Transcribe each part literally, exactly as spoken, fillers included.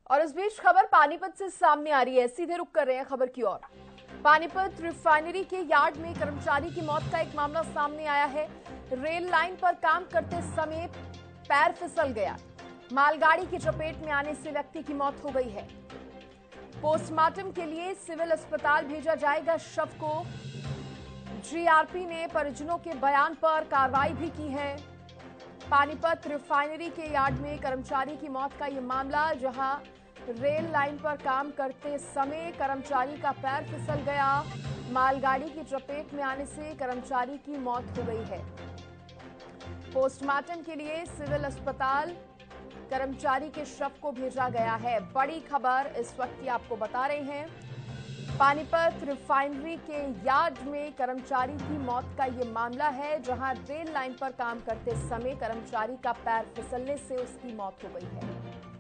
और इस बीच खबर पानीपत से सामने आ रही है। सीधे रुक कर रहे हैं खबर की ओर। पानीपत रिफाइनरी के यार्ड में कर्मचारी की मौत का एक मामला सामने आया है। रेल लाइन पर काम करते समय पैर फिसल गया। मालगाड़ी की चपेट में आने से व्यक्ति की मौत हो गई है। पोस्टमार्टम के लिए सिविल अस्पताल भेजा जाएगा शव को। जीआरपी ने परिजनों के बयान पर कार्रवाई भी की है। पानीपत रिफाइनरी के यार्ड में कर्मचारी की मौत का यह मामला, जहां रेल लाइन पर काम करते समय कर्मचारी का पैर फिसल गया। मालगाड़ी की चपेट में आने से कर्मचारी की मौत हो गई है। पोस्टमार्टम के लिए सिविल अस्पताल कर्मचारी के शव को भेजा गया है। बड़ी खबर इस वक्त की आपको बता रहे हैं। पानीपत रिफाइनरी के यार्ड में कर्मचारी की मौत का यह मामला है, जहां रेल लाइन पर काम करते समय कर्मचारी का पैर फिसलने से उसकी मौत हो गई है।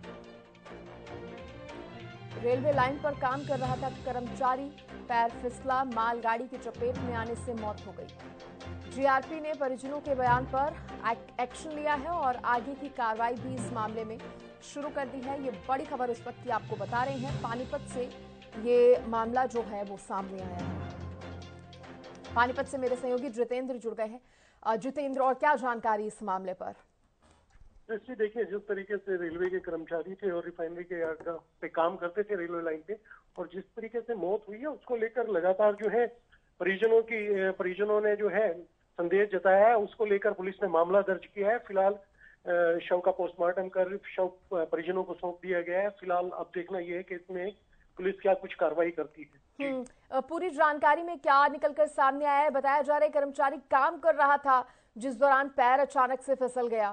रेलवे लाइन पर काम कर रहा था कर्मचारी, पैर फिसला, मालगाड़ी की चपेट में आने से मौत हो गई। जीआरपी ने परिजनों के बयान पर एक्शन लिया है और आगे की कार्रवाई भी इस मामले में शुरू कर दी है। ये बड़ी खबर इस वक्त की आपको बता रहे हैं। पानीपत से ये मामला जो है वो सामने आया है। पानीपत से मेरे सहयोगी जितेंद्र जुड़ गए हैं। जितेंद्र, और क्या जानकारी इस मामले पर? जी देखिए, जिस तरीके से रेलवे के कर्मचारी थे और रिफाइनरी के यार्ड का पे काम करते थे रेलवे लाइन पे, और जिस तरीके से मौत हुई है उसको लेकर लगातार जो है परिजनों की परिजनों ने जो है संदेह जताया है। उसको लेकर पुलिस ने मामला दर्ज किया है। फिलहाल शव का पोस्टमार्टम कर शव परिजनों को सौंप दिया गया है। फिलहाल अब देखना यह है कि इसमें पुलिस क्या कुछ कार्रवाई करती है। हम्म, पूरी जानकारी में क्या निकलकर सामने आया है? बताया जा रहा है कर्मचारी काम कर रहा था जिस दौरान पैर अचानक से फिसल गया।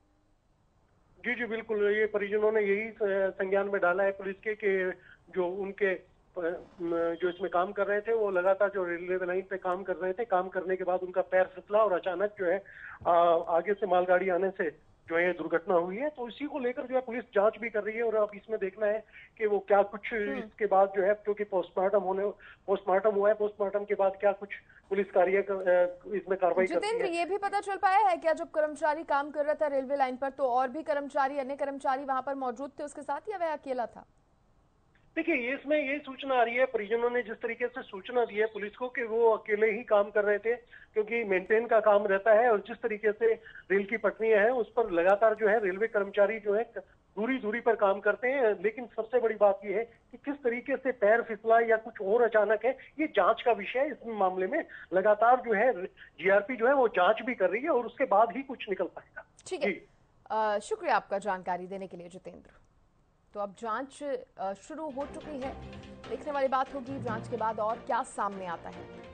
जी जी बिल्कुल, ये परिजनों ने यही संज्ञान में डाला है पुलिस के कि जो उनके जो इसमें काम कर रहे थे वो लगातार जो रेलवे लाइन पे काम कर रहे थे, काम करने के बाद उनका पैर फिसला और अचानक जो है आ, आगे से मालगाड़ी आने से जो है दुर्घटना हुई है। तो इसी को लेकर जो है पुलिस जांच भी कर रही है और अब इसमें देखना है कि वो क्या कुछ इसके बाद जो है, क्योंकि पोस्टमार्टम होने पोस्टमार्टम हुआ है, पोस्टमार्टम के बाद क्या कुछ पुलिस कार्य इसमें कार्रवाई करती है। जितेंद्र, ये भी पता चल पाया है क्या जब कर्मचारी काम कर रहा था रेलवे लाइन पर तो और भी कर्मचारी अन्य कर्मचारी वहां पर मौजूद थे उसके साथ, या वह अकेला था? देखिए, ये इसमें यही सूचना आ रही है, परिजनों ने जिस तरीके से सूचना दी है पुलिस को कि वो अकेले ही काम कर रहे थे, क्योंकि मेंटेन का काम रहता है और जिस तरीके से रेल की पटरियां हैं उस पर लगातार जो है रेलवे कर्मचारी जो है दूरी दूरी पर काम करते हैं। लेकिन सबसे बड़ी बात यह है कि किस तरीके से पैर फिसला या कुछ और अचानक है, ये जांच का विषय है। इस मामले में लगातार जो है जीआरपी जो है वो जांच भी कर रही है और उसके बाद ही कुछ निकल पाएगा। ठीक है, शुक्रिया आपका जानकारी देने के लिए जितेंद्र। तो अब जांच शुरू हो चुकी है। देखने वाली बात होगी जांच के बाद और क्या सामने आता है।